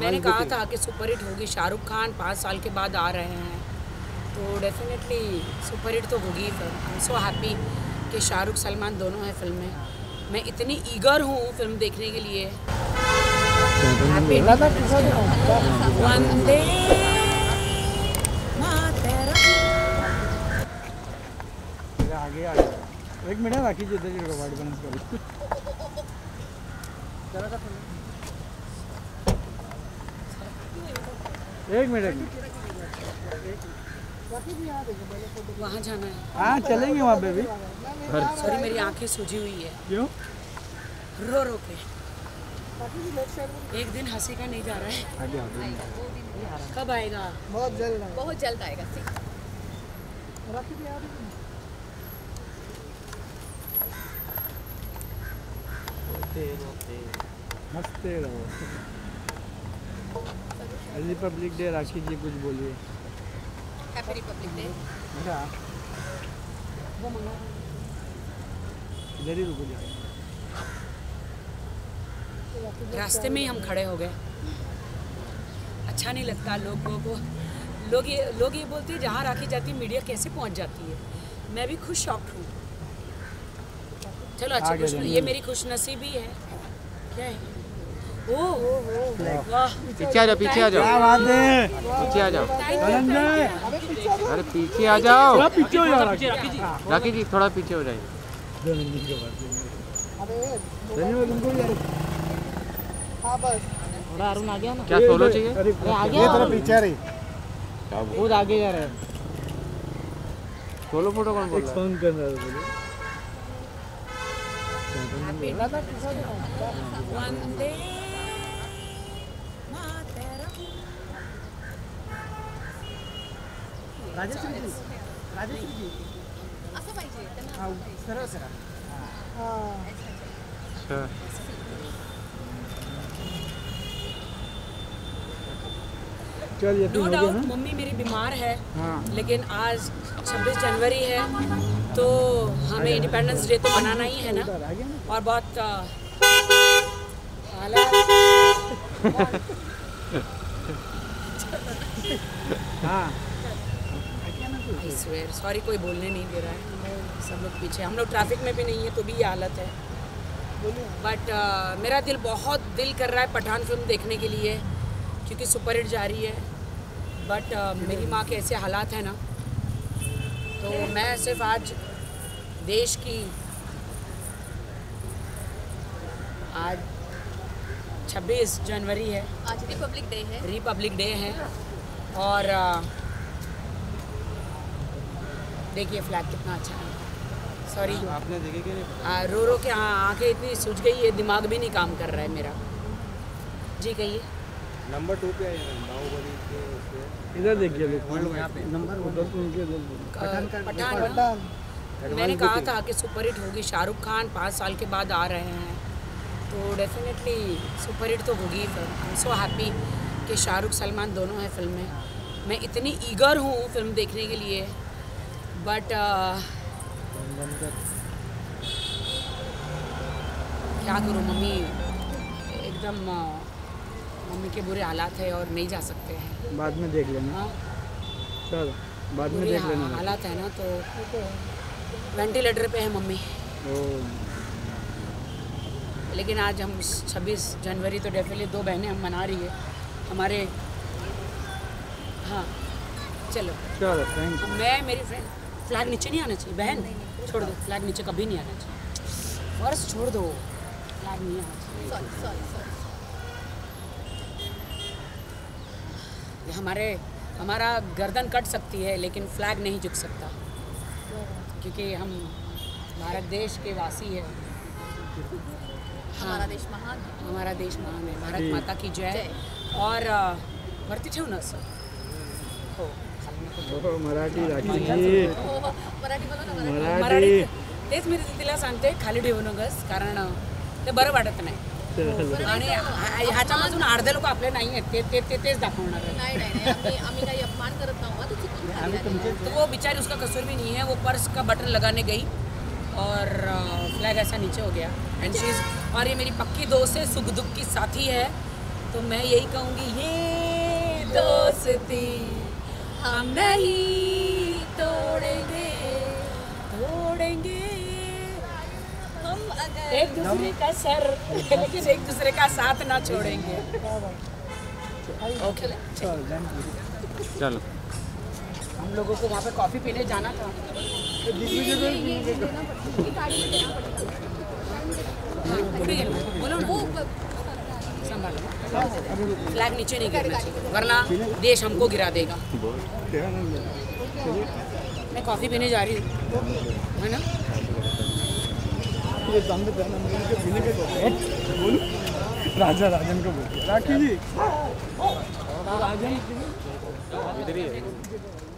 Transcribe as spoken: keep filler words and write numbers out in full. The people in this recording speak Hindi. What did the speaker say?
मैंने कहा था कि सुपर हिट होगी, शाहरुख खान पाँच साल के बाद आ रहे हैं तो डेफिनेटली सुपर हिट तो होगी फिल्म। आई एम सो हैप्पी कि शाहरुख सलमान दोनों हैं फिल्म में। मैं इतनी ईगर हूँ फिल्म देखने के लिए। वंदे आगे आगे एक मिनट राखी जी इधर वाइट बैलेंस कर एक मिनट वहाँ जाना है। हाँ चलेंगे वहाँ पे भी। सॉरी मेरी आंखें सूजी हुई है। क्यों? रो रो के एक दिन हंसी का नहीं जा रहा है। आगे आगे कब आएगा? बहुत जल्द बहुत जल्द आएगा। हंसते रहो। रिपब्लिक डे राखी जी कुछ बोलिए। Happy republic day. इधर ही रुको जाए। रास्ते में ही हम खड़े हो गए। अच्छा नहीं लगता लोगों को। लोग ये लोग ये बोलते हैं जहाँ राखी जाती है मीडिया कैसे पहुँच जाती है। मैं भी खुद शॉक्ड हूँ। चलो अच्छा खुश, ये मेरी खुशनसीबी है। क्या है? ओ वाह, पीछे आ जाओ, पीछे आ जाओ, क्या बात है? पीछे आ जाओ। अरे पीछे आ थोड़ा जाओ। पीछे हो जाओ राखी जी थोड़ा पीछे हो जाइए। हाँ बस थोड़ा अरुण आ गया ना। क्या सोलो चाहिए? अरे आगे ये आओ। थोड़ा पीछे रही। खुद आगे जा रहे हैं। सोलो फोटो कौन बोल एक रहा है? फोन कर रहा है बोलो। वंदे राजेश्री जी राजेश्री जी असं पाहिजे त्यांना. हाँ सरळ सरळ हाँ अच्छा। चल ये नो डाउट मम्मी मेरी बीमार है। हाँ। लेकिन आज छब्बीस जनवरी है तो हमें इंडिपेंडेंस डे तो मनाना ही है ना। और बहुत अ, हालात हाँ आई स्वेयर सॉरी कोई बोलने नहीं दे रहा है। सब लोग पीछे, हम लोग ट्रैफिक में भी नहीं है तो भी ये हालत है। बट uh, मेरा दिल बहुत दिल कर रहा है पठान फिल्म देखने के लिए क्योंकि सुपर हिट जा रही है। बट uh, मेरी माँ के ऐसे हालात हैं ना तो मैं सिर्फ आज देश की आज छब्बीस जनवरी है, आज रिपब्लिक डे है। रिपब्लिक डे है और uh, देखिए फ्लैग कितना अच्छा है। सॉरी आपने देखे कि नहीं? आ, रो रो के हाँ आंखें इतनी सूज गई है, दिमाग भी नहीं काम कर रहा है मेरा। जी कहिए। नंबर टू पे है बाहुबली के उसपे। इधर देखिए यहाँ पे नंबर उधर उनके पठान पठान पठान मैंने कहा था कि सुपर हिट होगी, शाहरुख खान पाँच साल के बाद आ रहे हैं तो डेफिनेटली सुपर हिट तो होगी फिल्म। आई एम सो हैप्पी कि शाहरुख सलमान दोनों हैं फिल्म में। मैं इतनी ईगर हूँ फिल्म देखने के लिए। बट क्या करूँ मम्मी एकदम मम्मी के बुरे हालात है और नहीं जा सकते हैं। बाद में देख लेना। हाँ चल बाद में बुरे देख लेना। हा- हालात है ना तो वेंटिलेटर पे है मम्मी। ओ लेकिन आज हम छब्बीस जनवरी तो डेफिनेटली दो बहनें हम मना रही है हमारे। हाँ चलो चलो थैंक यू। मैं मेरी फ्रेंड फ्लैग नीचे नहीं आना चाहिए बहन, छोड़ दो फ्लैग नीचे कभी नहीं आना चाहिए। फर्स्ट छोड़ दो, फ्लैग नहीं आना चाहिए। Sorry sorry sorry. ये हमारे हमारा गर्दन कट सकती है लेकिन फ्लैग नहीं झुक सकता क्योंकि हम भारत देश के वासी है। हमारा देश महान है। हमारा देश महान है। भारत माता की जय। जय। और अ, वरती ठेव ना सर हो ओ मराठी राखी जी हो, हो. मराठी बोला ना मराठी. मराठी मराठी तेच मी तिला सांगते खाली ठेवू नकस कारण ते बरं वाटत नाही चल. आणि ह्या- ह्याच्यामधून अर्धे लोक आपले नाही आहेत ते ते ते तेच दाखवणार आहेत। नाही नाही नाही आम्ही आम्ही काही अपमान करत नव्हतो. तू चुकून खाली आली. तो वो बेचारी उसका कसूर भी नहीं है। वो पर्स का बटन लगाने गई और फ्लैग ऐसा नीचे हो गया एंड शी इज। और ये मेरी पक्की दोस्त है, सुख दुख की साथी है तो मैं यही कहूँगी, ये दोस्ती हम नहीं तोड़ेंगे, तोड़ेंगे हम अगर एक दूसरे का सर, लेकिन एक दूसरे का साथ ना छोड़ेंगे। ओके, चलो हम लोगों को वहाँ पे कॉफ़ी पीने जाना था। बोलो ना, संभालो, फ्लैग नीचे नहीं गिरना चाहिए वरना देश हमको गिरा देगा। मैं कॉफ़ी पीने जा रही हूँ, है ना? ये सामने पहना मुझे पीने के बोल राजा राजन को बोल राखी जी राजन इधर ही है।